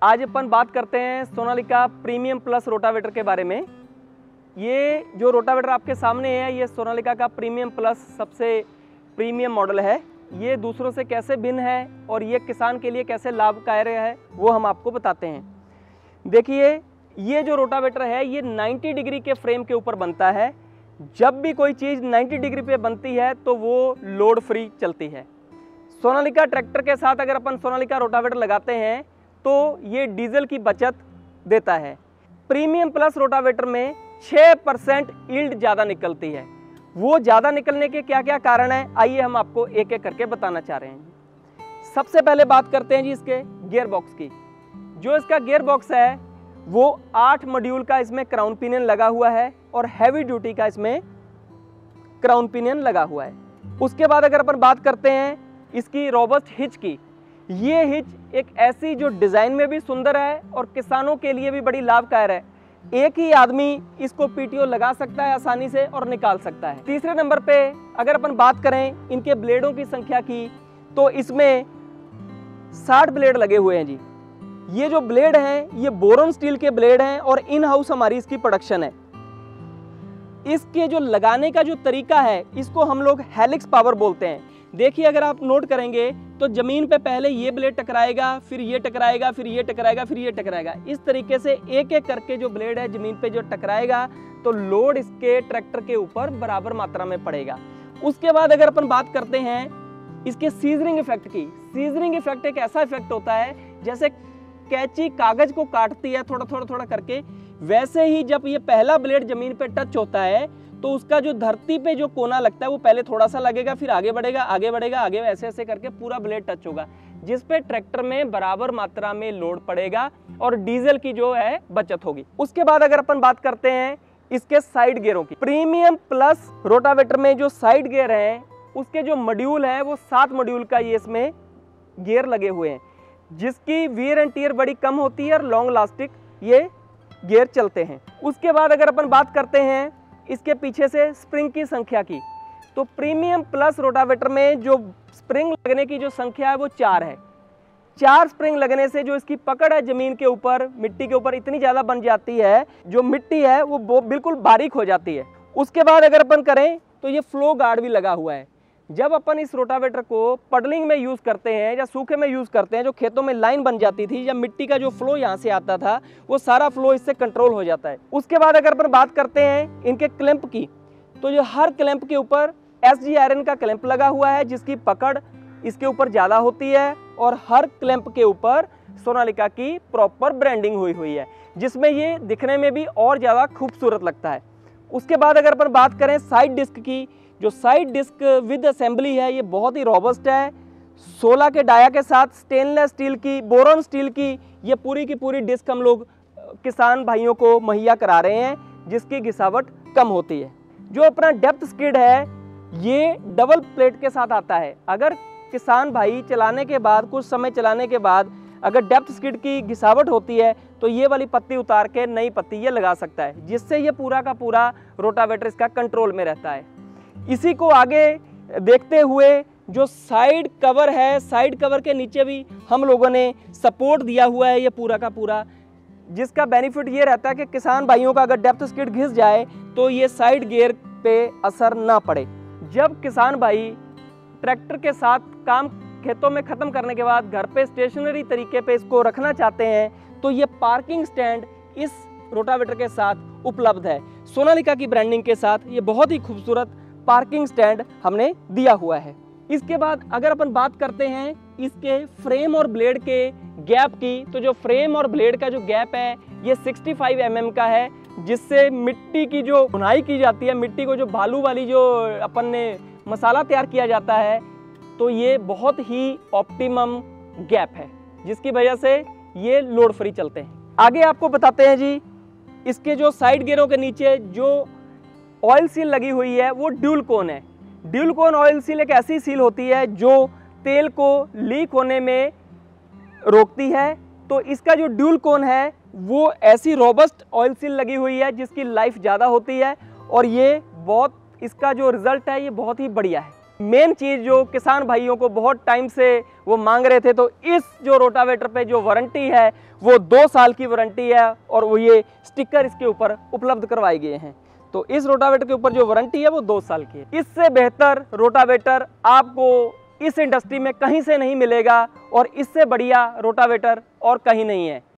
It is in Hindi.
आज अपन बात करते हैं सोनालिका प्रीमियम प्लस रोटावेटर के बारे में। ये जो रोटावेटर आपके सामने है ये सोनालिका का प्रीमियम प्लस सबसे प्रीमियम मॉडल है। ये दूसरों से कैसे भिन्न है और ये किसान के लिए कैसे लाभकारी है वो हम आपको बताते हैं। देखिए ये जो रोटावेटर है ये 90 डिग्री के फ्रेम के ऊपर बनता है। जब भी कोई चीज़ 90 डिग्री पे बनती है तो वो लोड फ्री चलती है। सोनालिका ट्रैक्टर के साथ अगर अपन सोनालिका रोटावेटर लगाते हैं तो ये डीजल की बचत देता है। प्रीमियम प्लस रोटावेटर में 6% यील्ड ज़्यादा निकलती है। वो ज़्यादा निकलने के क्या क्या कारण हैं आइए हम आपको एक एक करके बताना चाह रहे हैं। सबसे पहले बात करते हैं जी इसके गियर बॉक्स की। जो इसका गियर बॉक्स है वो 8 मॉड्यूल का इसमें क्राउन पिनियन लगा हुआ है और हैवी ड्यूटी का इसमें क्राउन पिनियन लगा हुआ है। उसके बाद अगर अपन बात करते हैं इसकी रोबस्ट हिच की, ये हिच एक ऐसी जो डिज़ाइन में भी सुंदर है और किसानों के लिए भी बड़ी लाभकारी है। एक ही आदमी इसको पीटीओ लगा सकता है आसानी से और निकाल सकता है। तीसरे नंबर पे अगर अपन बात करें इनके ब्लेडों की संख्या की तो इसमें 60 ब्लेड लगे हुए हैं जी। ये जो ब्लेड हैं ये बोरॉन स्टील के ब्लेड हैं और इन हाउस हमारी इसकी प्रोडक्शन है। इसके जो लगाने का जो तरीका है इसको हम लोग हेलिक्स पावर बोलते हैं। देखिए अगर आप नोट करेंगे तो जमीन पे पहले ये ब्लेड टकराएगा, फिर ये टकराएगा, फिर ये टकराएगा, फिर ये टकराएगा। इस तरीके से एक एक करके जो ब्लेड है जमीन पे जो टकराएगा तो लोड इसके ट्रैक्टर के ऊपर बराबर मात्रा में पड़ेगा। उसके बाद अगर अपन बात करते हैं इसके सीजरिंग इफेक्ट की। सीजरिंग इफेक्ट एक ऐसा इफेक्ट होता है जैसे कैंची कागज को काटती है थोड़ा थोड़ा थोड़ा करके, वैसे ही जब ये पहला ब्लेड जमीन पे टच होता है तो उसका जो धरती पे जो कोना लगता है वो पहले थोड़ा सा लगेगा, फिर आगे बढ़ेगा, आगे बढ़ेगा, आगे ऐसे ऐसे करके पूरा ब्लेड टच होगा, जिस पे ट्रैक्टर में बराबर मात्रा में लोड पड़ेगा और डीजल की जो है बचत होगी। उसके बाद अगर अपन बात करते हैं इसके साइड गियरों की। प्रीमियम प्लस रोटावेटर में जो साइड गियर हैं उसके जो मॉड्यूल है वो 7 मॉड्यूल का ये इसमें गियर लगे हुए हैं, जिसकी वियर एंड टियर बड़ी कम होती है और लॉन्ग लास्टिक ये गियर चलते हैं। उसके बाद अगर अपन बात करते हैं इसके पीछे से स्प्रिंग की संख्या की, तो प्रीमियम प्लस रोटावेटर में जो स्प्रिंग लगने की जो संख्या है वो 4 है। 4 स्प्रिंग लगने से जो इसकी पकड़ है जमीन के ऊपर, मिट्टी के ऊपर इतनी ज़्यादा बन जाती है, जो मिट्टी है वो बिल्कुल बारीक हो जाती है। उसके बाद अगर अपन करें तो ये फ्लो गार्ड भी लगा हुआ है। जब अपन इस रोटावेटर को पडलिंग में यूज़ करते हैं या सूखे में यूज़ करते हैं, जो खेतों में लाइन बन जाती थी या मिट्टी का जो फ्लो यहाँ से आता था वो सारा फ्लो इससे कंट्रोल हो जाता है। उसके बाद अगर अपन बात करते हैं इनके क्लैंप की, तो जो हर क्लैंप के ऊपर SG आयरन का क्लैंप लगा हुआ है जिसकी पकड़ इसके ऊपर ज़्यादा होती है और हर क्लैंप के ऊपर सोनालिका की प्रॉपर ब्रांडिंग हुई है, जिसमें ये दिखने में भी और ज़्यादा खूबसूरत लगता है। उसके बाद अगर अपन बात करें साइड डिस्क की, जो साइड डिस्क विद असेंबली है ये बहुत ही रोबस्ट है। 16 के डाया के साथ स्टेनलेस स्टील की, बोरॉन स्टील की ये पूरी की पूरी डिस्क हम लोग किसान भाइयों को मुहैया करा रहे हैं, जिसकी घिसावट कम होती है। जो अपना डेप्थ स्किड है ये डबल प्लेट के साथ आता है। अगर किसान भाई चलाने के बाद, कुछ समय चलाने के बाद अगर डेप्थ स्किड की घिसावट होती है तो ये वाली पत्ती उतार के नई पत्ती ये लगा सकता है, जिससे ये पूरा का पूरा रोटावेटर इसका कंट्रोल में रहता है। इसी को आगे देखते हुए जो साइड कवर है, साइड कवर के नीचे भी हम लोगों ने सपोर्ट दिया हुआ है ये पूरा का पूरा, जिसका बेनिफिट ये रहता है कि किसान भाइयों का अगर डेप्थ स्किड घिस जाए तो ये साइड गियर पे असर ना पड़े। जब किसान भाई ट्रैक्टर के साथ काम खेतों में ख़त्म करने के बाद घर पे स्टेशनरी तरीके पे इसको रखना चाहते हैं तो ये पार्किंग स्टैंड इस रोटावेटर के साथ उपलब्ध है। सोनालिका की ब्रांडिंग के साथ ये बहुत ही खूबसूरत पार्किंग स्टैंड हमने दिया हुआ है। इसके बाद अगर अपन बात करते हैं इसके फ्रेम और ब्लेड के गैप की, तो जो फ्रेम और ब्लेड का जो गैप है ये 65 mm का है, जिससे मिट्टी की जो बुनाई की जाती है, मिट्टी को जो बालू वाली जो अपन ने मसाला तैयार किया जाता है, तो ये बहुत ही ऑप्टिमम गैप है, जिसकी वजह से ये लोड फ्री चलते हैं। आगे आपको बताते हैं जी इसके जो साइड गियरों के नीचे जो ऑयल सील लगी हुई है वो ड्यूल कोन है। ड्यूल कोन ऑयल सील एक ऐसी सील होती है जो तेल को लीक होने में रोकती है। तो इसका जो ड्यूल कोन है वो ऐसी रोबस्ट ऑयल सील लगी हुई है जिसकी लाइफ ज़्यादा होती है और ये बहुत, इसका जो रिज़ल्ट है ये बहुत ही बढ़िया है। मेन चीज़ जो किसान भाइयों को बहुत टाइम से वो मांग रहे थे, तो इस जो रोटावेटर पे जो वारंटी है वो 2 साल की वारंटी है और वो ये स्टिकर इसके ऊपर उपलब्ध करवाए गए हैं। तो इस रोटावेटर के ऊपर जो वारंटी है वो 2 साल की है। इससे बेहतर रोटावेटर आपको इस इंडस्ट्री में कहीं से नहीं मिलेगा और इससे बढ़िया रोटावेटर और कहीं नहीं है।